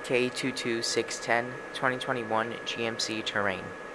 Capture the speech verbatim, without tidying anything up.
K two two six one zero twenty twenty-one G M C Terrain.